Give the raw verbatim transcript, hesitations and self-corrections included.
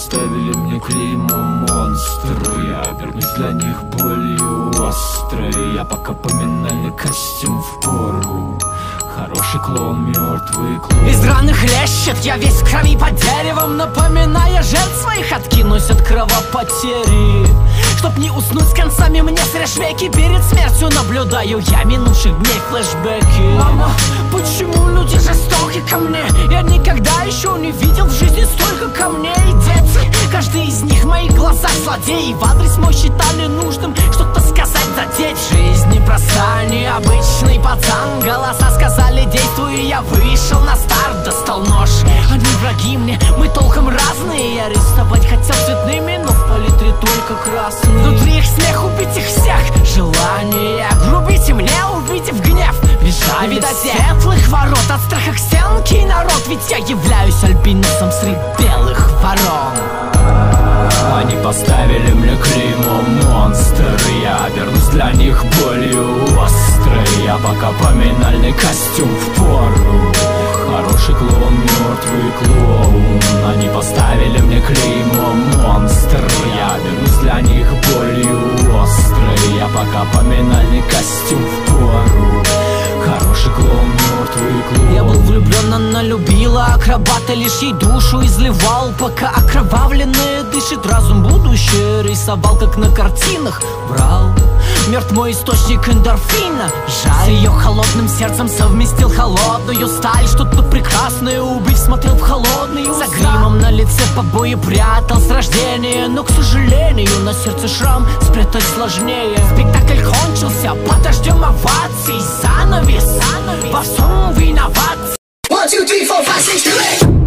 поставили мне клеймо монстр. Я обернусь для них болью острой. Я пока поминальный костюм впору. Хороший клоун, мертвый клоун. Из раны хлещет, я весь в крови под деревом. Напоминая жертв своих, откинусь от кровопотери. Чтоб не уснуть с концами, мне срежь веки. Перед смертью наблюдаю я минувших дней флешбеки. Мама, почему люди жестоки ко мне? Я никогда еще не видел в жизни столько камней. Дети, каждый из них в моих глазах злодей. В адрес мой считали нужным что-то сказать, задеть. Жизнь непроста, необычный пацан. Голоса сказали действуй, и я вышел на старт. Достал нож, они враги мне, мы толком разные. Я рисовать хотел цветными, но в палитре только красный. Внутри их смех, убить их всех. Желание грубите мне, увидев гнев. Бежали видать светлых ворот, от страха к стенке народ. Ведь я являюсь альбиносом среди белых ворон. Они поставили мне клеймо монстр. Я обернусь для них болью острой. Я пока поминальный костюм впору. Хороший клоун, мертвый клоун. Они поставили мне клеймо монстр. Я обернусь для них болью острой. Я пока поминальный костюм впору. Хороший клоун, мертвый клоун. Я был влюблен, она любила акробата, лишь ей душу изливал. Пока окровавленная дышит разум, будущее рисовал, как на картинах. Брал мертв мой источник эндорфина. Жаль, с ее холодным сердцем совместил холодную сталь. Что-то прекрасное убив, смотрел в холодные уста. За гримом на лице побои прятал с рождения. Но, к сожалению, на сердце шрам спрятать сложнее. Спектакль кончился под дождем оваций. Занавес, занавес, во всем виноват. One, two, three, four, five, six, seven, eight.